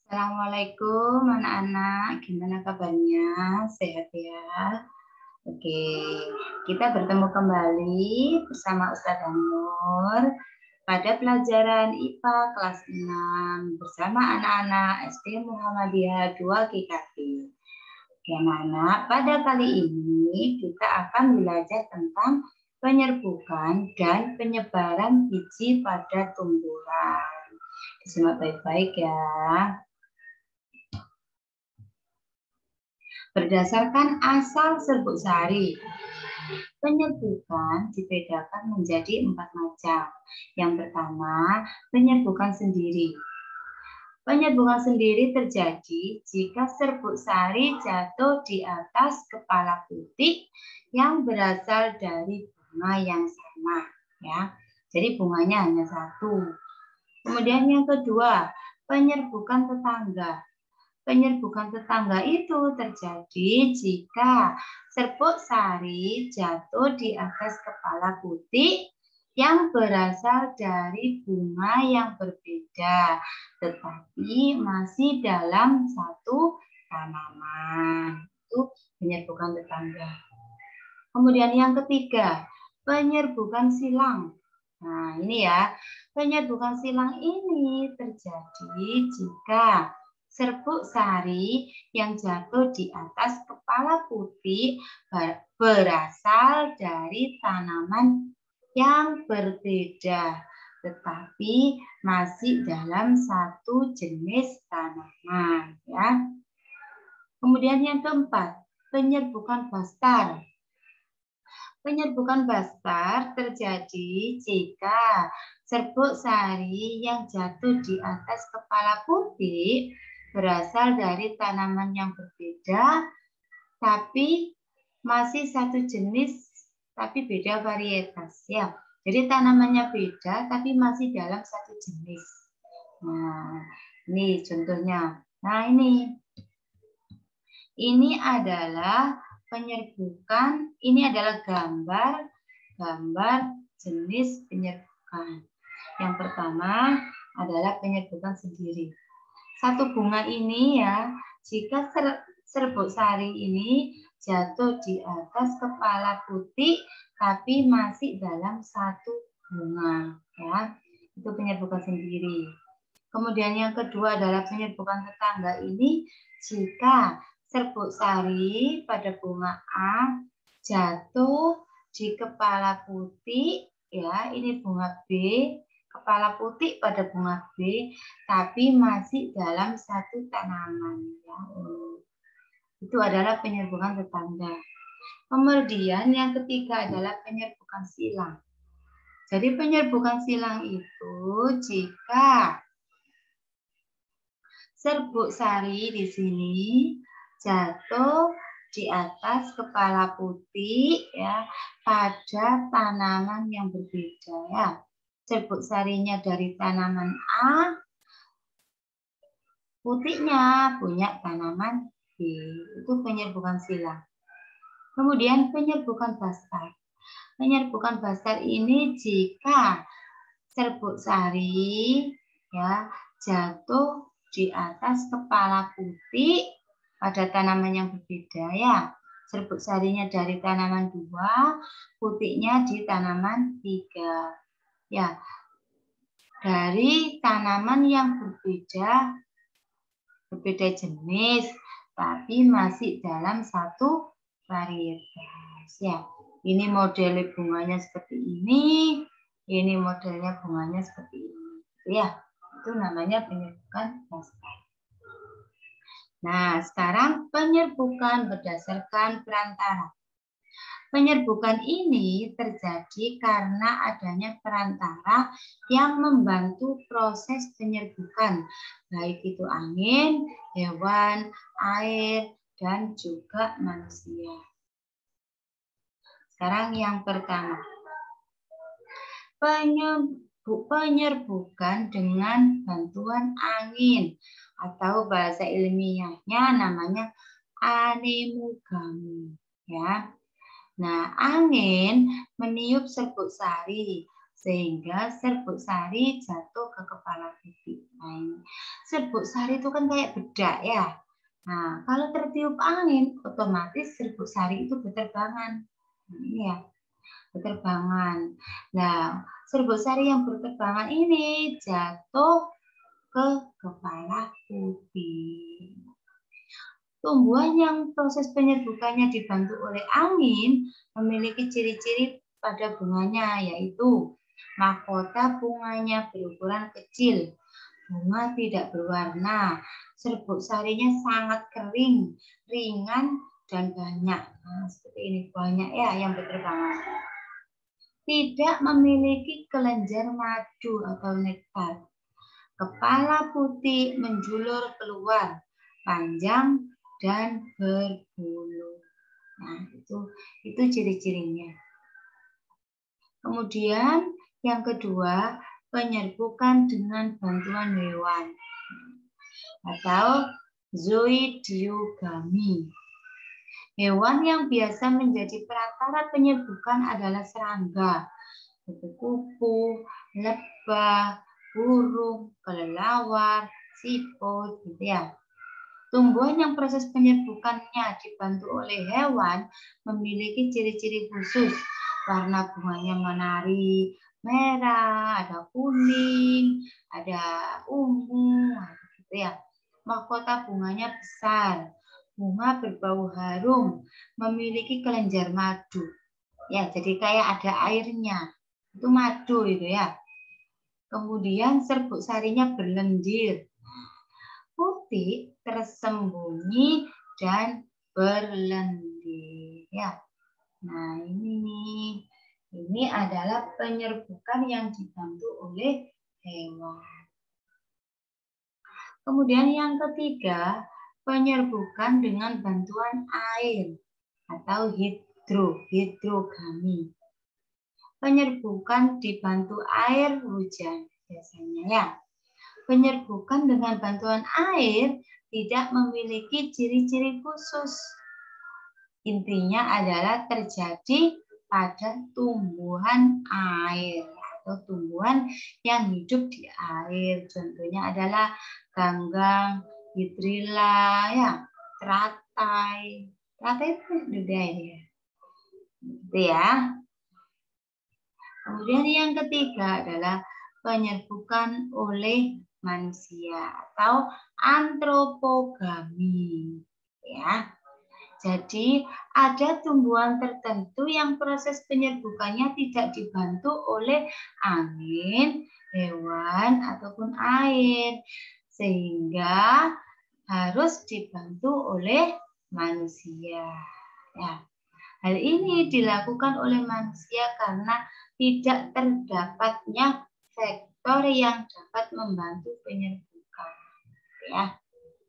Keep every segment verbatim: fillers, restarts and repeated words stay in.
Assalamualaikum anak-anak, gimana kabarnya? Sehat ya? Oke, kita bertemu kembali bersama Ustazah Nur pada pelajaran I P A kelas enam bersama anak-anak S D Muhammadiyah dua G K T. Oke anak-anak, pada kali ini kita akan belajar tentang penyerbukan dan penyebaran biji pada tumbuhan. Disimak baik-baik ya. Berdasarkan asal serbuk sari, penyerbukan dibedakan menjadi empat macam. Yang pertama, penyerbukan sendiri. Penyerbukan sendiri terjadi jika serbuk sari jatuh di atas kepala putik yang berasal dari bunga yang sama. Ya, jadi bunganya hanya satu. Kemudian yang kedua, penyerbukan tetangga. Penyerbukan tetangga itu terjadi jika serbuk sari jatuh di atas kepala putik yang berasal dari bunga yang berbeda, tetapi masih dalam satu tanaman. Itu penyerbukan tetangga. Kemudian yang ketiga, penyerbukan silang. Nah, ini ya, penyerbukan silang ini terjadi jika serbuk sari yang jatuh di atas kepala putik berasal dari tanaman yang berbeda, tetapi masih dalam satu jenis tanaman. Ya. Kemudian yang keempat, penyerbukan bastar. Penyerbukan bastar terjadi jika serbuk sari yang jatuh di atas kepala putik berasal dari tanaman yang berbeda, tapi masih satu jenis, tapi beda varietas. Ya, jadi tanamannya beda, tapi masih dalam satu jenis. Nah, ini contohnya. Nah, ini, ini adalah penyerbukan. Ini adalah gambar, gambar jenis penyerbukan. Yang pertama adalah penyerbukan sendiri. Satu bunga ini ya, jika ser, serbuk sari ini jatuh di atas kepala putik, tapi masih dalam satu bunga, ya, itu penyerbukan sendiri. Kemudian yang kedua adalah penyerbukan tetangga ini, jika serbuk sari pada bunga A jatuh di kepala putik, ya, ini bunga B. Kepala putik pada bunga B, tapi masih dalam satu tanaman. Ya. Itu adalah penyerbukan tetangga. Kemudian yang ketiga adalah penyerbukan silang. Jadi penyerbukan silang itu jika serbuk sari di sini jatuh di atas kepala putik ya pada tanaman yang berbeda ya. Serbuk sarinya dari tanaman A, putiknya punya tanaman B. Itu penyerbukan silang. Kemudian penyerbukan bastar. Penyerbukan bastar ini jika serbuk sari ya jatuh di atas kepala putik pada tanaman yang berbeda ya. Serbuk sarinya dari tanaman dua, putiknya di tanaman tiga. Ya, dari tanaman yang berbeda, berbeda jenis, tapi masih dalam satu varietas. Ya, ini model bunganya seperti ini, ini modelnya bunganya seperti ini. Ya, itu namanya penyerbukan bastar. Nah, sekarang penyerbukan berdasarkan perantara. Penyerbukan ini terjadi karena adanya perantara yang membantu proses penyerbukan, baik itu angin, hewan, air, dan juga manusia. Sekarang yang pertama, penyerbukan dengan bantuan angin atau bahasa ilmiahnya namanya anemogami, ya. Nah, angin meniup serbuk sari sehingga serbuk sari jatuh ke kepala putik. Nah, ini serbuk sari itu kan kayak bedak ya. Nah, kalau tertiup angin, otomatis serbuk sari itu berterbangan. Nah, ini ya, berterbangan. Nah, serbuk sari yang berterbangan ini jatuh ke kepala putik. Tumbuhan yang proses penyerbukannya dibantu oleh angin memiliki ciri-ciri pada bunganya, yaitu mahkota bunganya berukuran kecil, bunga tidak berwarna, serbuk sarinya sangat kering, ringan, dan banyak. Nah, seperti ini banyak ya yang berterbangan. Tidak memiliki kelenjar madu atau nektar. Kepala putih menjulur keluar, panjang dan berbulu. Nah, itu itu ciri-cirinya. Kemudian yang kedua, penyerbukan dengan bantuan hewan atau zooidiogami. Hewan yang biasa menjadi perantara penyerbukan adalah serangga, kupu-kupu, lebah, burung, kelelawar, siput, gitu ya. Tumbuhan yang proses penyerbukannya dibantu oleh hewan memiliki ciri-ciri khusus. Warna bunganya menari, merah, ada kuning, ada ungu, gitu ya. Mahkota bunganya besar, bunga berbau harum, memiliki kelenjar madu. Ya, jadi kayak ada airnya. Itu madu itu ya. Kemudian serbuk sarinya berlendir. Putih, tersembunyi, dan berlendir. Ya. Nah, ini nih. Ini adalah penyerbukan yang dibantu oleh hewan. Kemudian yang ketiga, penyerbukan dengan bantuan air atau hidro, hidrogami. Penyerbukan dibantu air hujan biasanya ya. Penyerbukan dengan bantuan air tidak memiliki ciri-ciri khusus. Intinya adalah terjadi pada tumbuhan air atau tumbuhan yang hidup di air. Contohnya adalah ganggang, hidrilla, ya, teratai. Teratai itu di air ya. Gitu ya. Kemudian yang ketiga adalah penyerbukan oleh manusia atau antropogami, ya. Jadi ada tumbuhan tertentu yang proses penyerbukannya tidak dibantu oleh angin, hewan ataupun air, sehingga harus dibantu oleh manusia. Ya. Hal ini dilakukan oleh manusia karena tidak terdapatnya faktor yang dapat membantu penyerbukan. Ya.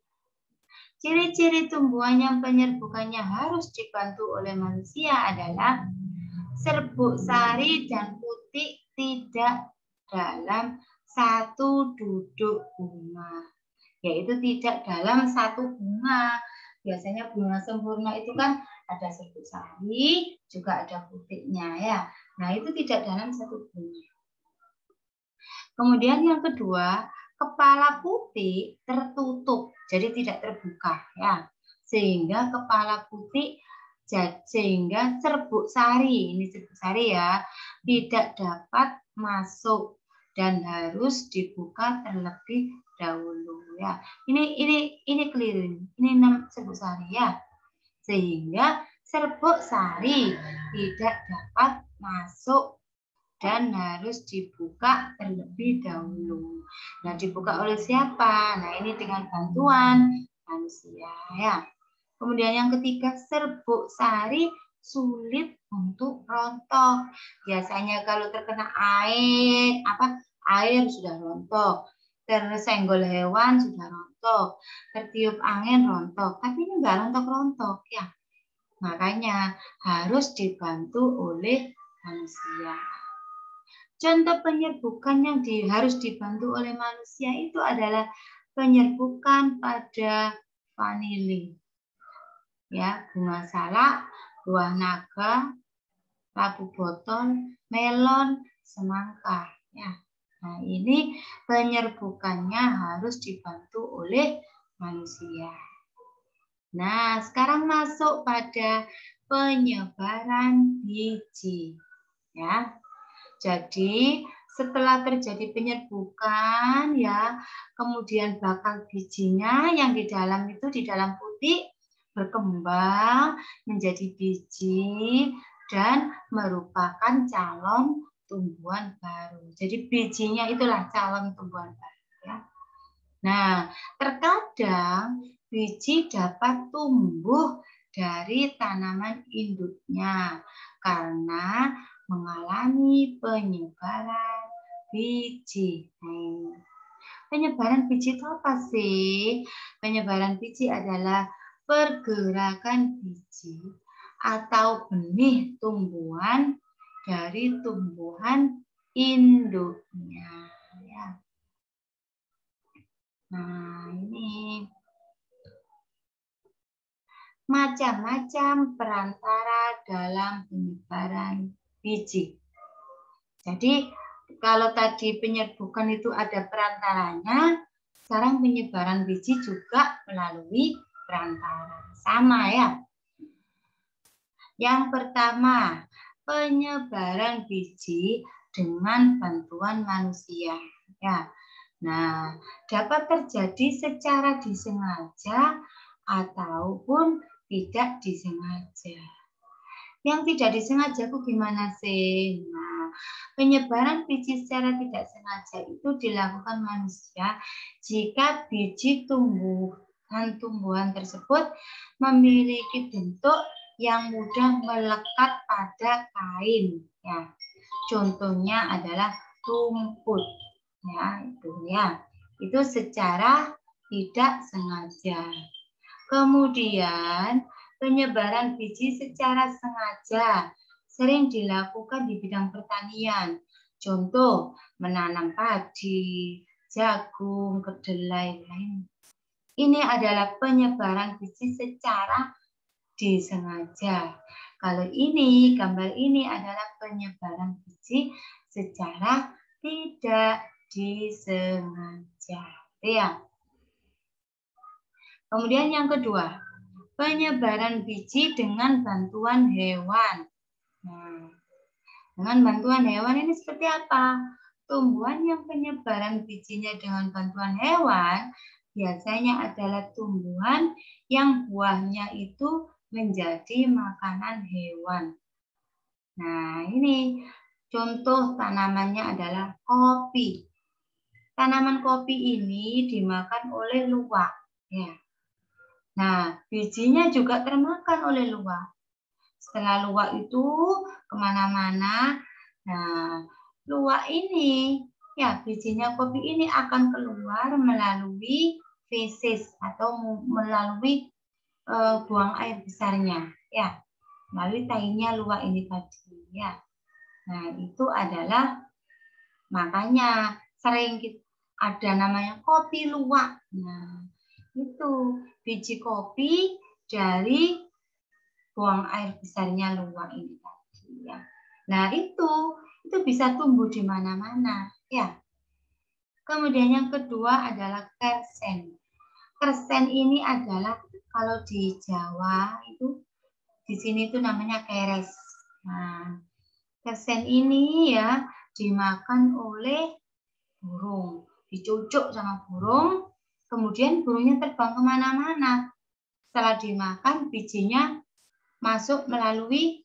Ciri-ciri tumbuhan yang penyerbukannya harus dibantu oleh manusia adalah serbuk sari dan putik tidak dalam satu duduk bunga, yaitu tidak dalam satu bunga. Biasanya bunga sempurna itu kan ada serbuk sari, juga ada putiknya ya. Nah, itu tidak dalam satu bunga. Kemudian yang kedua, kepala putik tertutup, jadi tidak terbuka ya. Sehingga kepala putik sehingga serbuk sari, ini serbuk sari ya, tidak dapat masuk dan harus dibuka terlebih dahulu ya. Ini ini ini keliru. Ini enam serbuk sari ya. Sehingga serbuk sari tidak dapat masuk dan harus dibuka terlebih dahulu. Nah, dibuka oleh siapa? Nah, ini dengan bantuan manusia ya. Kemudian yang ketiga, serbuk sari sulit untuk rontok. Biasanya kalau terkena air, apa air sudah rontok. Tersenggol hewan sudah rontok. Tertiup angin rontok. Tapi ini enggak rontok-rontok ya. Makanya harus dibantu oleh manusia. Contoh penyerbukan yang di, harus dibantu oleh manusia itu adalah penyerbukan pada vanili, ya, bunga salak, buah naga, labu botol, melon, semangka. Ya. Nah, ini penyerbukannya harus dibantu oleh manusia. Nah, sekarang masuk pada penyebaran biji. Ya. Jadi, setelah terjadi penyerbukan, ya, kemudian bakal bijinya yang di dalam itu di dalam putih berkembang menjadi biji dan merupakan calon tumbuhan baru. Jadi bijinya itulah calon tumbuhan baru. Ya. Nah, terkadang biji dapat tumbuh dari tanaman induknya karena mengalami penyebaran biji. Nah, penyebaran biji itu apa sih? Penyebaran biji adalah pergerakan biji atau benih tumbuhan dari tumbuhan induknya. Ya. Nah, ini macam-macam perantara dalam penyebaran biji. Jadi, kalau tadi penyerbukan itu ada perantaranya, sekarang penyebaran biji juga melalui perantara. Sama ya. Yang pertama, penyebaran biji dengan bantuan manusia. Ya. Nah, dapat terjadi secara disengaja ataupun tidak disengaja. Yang tidak disengaja itu gimana sih? Nah, penyebaran biji secara tidak sengaja itu dilakukan manusia jika biji tumbuhan-tumbuhan tersebut memiliki bentuk yang mudah melekat pada kain. Ya, contohnya adalah rumput. Ya, itu ya. Itu secara tidak sengaja. Kemudian, penyebaran biji secara sengaja sering dilakukan di bidang pertanian. Contoh, menanam padi, jagung, kedelai, lain. Ini adalah penyebaran biji secara disengaja. Kalau ini, gambar ini adalah penyebaran biji secara tidak disengaja. Ya. Kemudian yang kedua, penyebaran biji dengan bantuan hewan. Nah, dengan bantuan hewan ini seperti apa? Tumbuhan yang penyebaran bijinya dengan bantuan hewan biasanya adalah tumbuhan yang buahnya itu menjadi makanan hewan. Nah, ini contoh tanamannya adalah kopi. Tanaman kopi ini dimakan oleh luwak. Ya. Nah, bijinya juga termakan oleh luwak. Setelah luwak itu kemana-mana, nah luwak ini, ya bijinya kopi ini akan keluar melalui feses atau melalui uh, buang air besarnya, ya, melalui tainya luwak ini tadi, ya. Nah itu adalah makanya sering ada namanya kopi luwak. Nah itu biji kopi dari buang air besarnya luwak ini tadi ya. Nah, itu itu bisa tumbuh di mana-mana ya. Kemudian yang kedua adalah kersen. Kersen ini adalah kalau di Jawa itu di sini itu namanya keres. Nah, kersen ini ya dimakan oleh burung, dicucuk sama burung, kemudian burungnya terbang kemana-mana. Setelah dimakan bijinya masuk melalui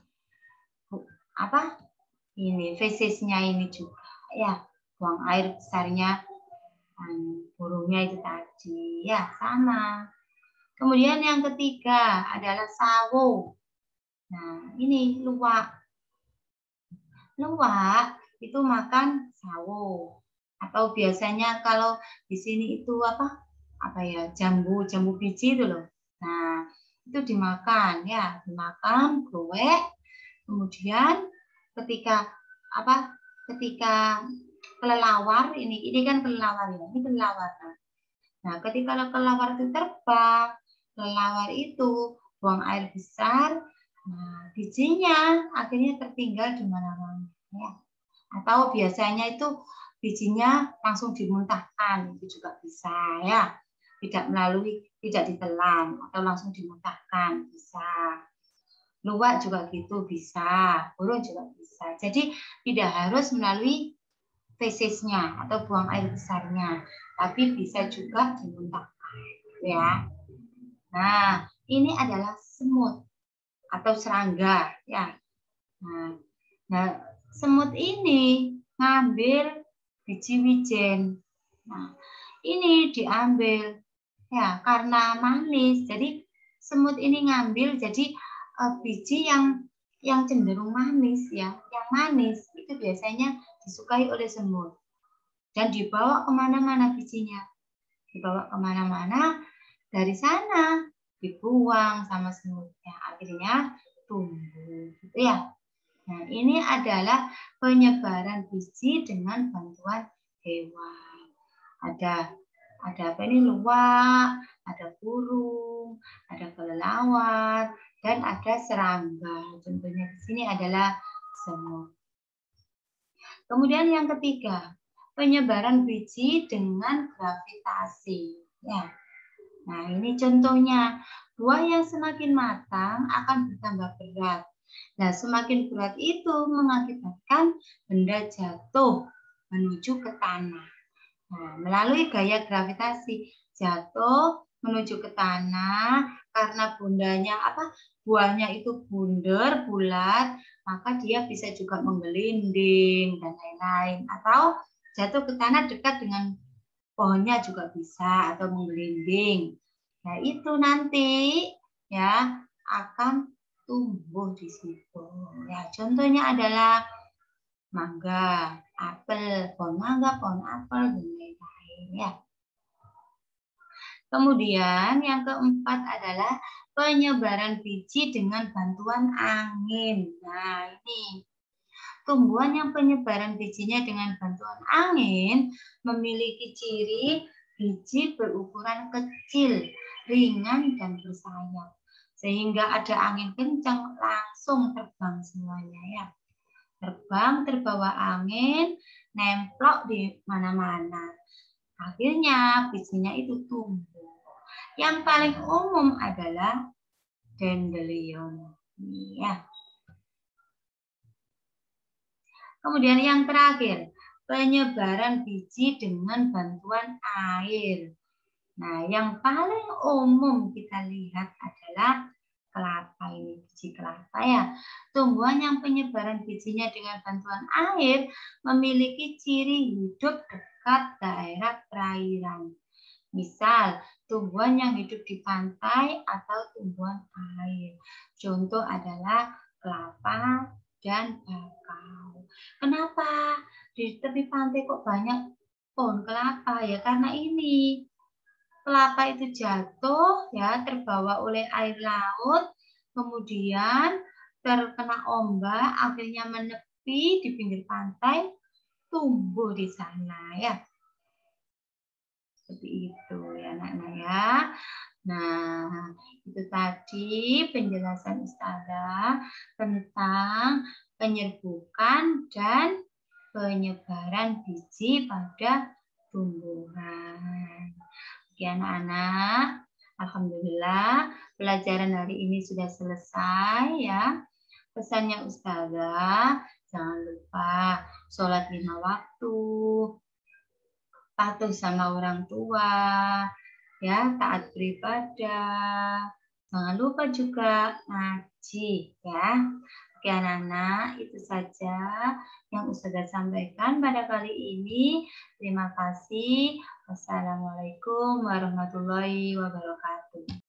apa ini fesesnya ini juga ya, buang air besarnya burungnya itu tadi ya sama. Kemudian yang ketiga adalah sawo. Nah ini luwak. Luwak itu makan sawo atau biasanya kalau di sini itu apa apa ya jambu jambu biji itu loh. Nah itu dimakan ya, dimakan goek. Kemudian ketika apa ketika kelelawar ini ini kan kelelawar ya, ini kelelawar. Nah ketika kelelawar itu terbang, kelelawar itu buang air besar, nah bijinya akhirnya tertinggal di mana-mana ya. Atau biasanya itu bijinya langsung dimuntahkan, itu juga bisa ya. Tidak melalui, tidak ditelan atau langsung dimuntahkan, bisa. Luwak juga gitu bisa, burung juga bisa. Jadi tidak harus melalui fesisnya atau buang air besarnya, tapi bisa juga dimuntahkan, ya. Nah, ini adalah semut atau serangga, ya. Nah, nah semut ini ngambil biji wijen. Nah, ini diambil ya karena manis. Jadi semut ini ngambil jadi uh, biji yang yang cenderung manis ya, yang manis itu biasanya disukai oleh semut dan dibawa kemana-mana bijinya, dibawa kemana-mana dari sana dibuang sama semutnya, akhirnya tumbuh, gitu ya. Nah, ini adalah penyebaran biji dengan bantuan hewan. Ada ada apa ini luwak, ada burung, ada kelelawar, dan ada serangga. Contohnya di sini adalah semut. Kemudian yang ketiga, penyebaran biji dengan gravitasi. Ya. Nah, ini contohnya. Buah yang semakin matang akan bertambah berat. Nah, semakin berat itu mengakibatkan benda jatuh menuju ke tanah. Nah, melalui gaya gravitasi jatuh menuju ke tanah karena bundanya apa? Buahnya itu bundar, bulat, maka dia bisa juga menggelinding dan lain-lain atau jatuh ke tanah dekat dengan pohonnya juga bisa atau menggelinding. Nah, itu nanti ya akan tumbuh di situ. Ya, contohnya adalah mangga, apel, pohon mangga, pohon apel, dan lain-lain ya. Kemudian yang keempat adalah penyebaran biji dengan bantuan angin. Nah, ini tumbuhan yang penyebaran bijinya dengan bantuan angin memiliki ciri biji berukuran kecil, ringan, dan bersayap. Sehingga ada angin kencang langsung terbang semuanya ya. Terbang terbawa angin, nemplok di mana-mana. Akhirnya bijinya itu tumbuh. Yang paling umum adalah dandelion. Ya. Kemudian yang terakhir, penyebaran biji dengan bantuan air. Nah, yang paling umum kita lihat adalah kelapa ini, biji kelapa ya. Tumbuhan yang penyebaran bijinya dengan bantuan air memiliki ciri hidup dekat daerah perairan. Misal, tumbuhan yang hidup di pantai atau tumbuhan air. Contoh adalah kelapa dan bakau. Kenapa di tepi pantai kok banyak pohon kelapa ya? Karena ini kelapa itu jatuh ya, terbawa oleh air laut, kemudian terkena ombak, akhirnya menepi di pinggir pantai, tumbuh di sana ya. Seperti itu ya anak-anak ya. Nah, itu tadi penjelasan Ustazah tentang penyerbukan dan penyebaran biji pada tumbuhan. Oke anak-anak, alhamdulillah pelajaran hari ini sudah selesai ya. Pesannya Ustazah, jangan lupa sholat lima waktu, patuh sama orang tua, ya, taat beribadah. Jangan lupa juga ngaji ya. Oke anak-anak, itu saja yang Ustazah sampaikan pada kali ini. Terima kasih. Wassalamualaikum warahmatullahi wabarakatuh.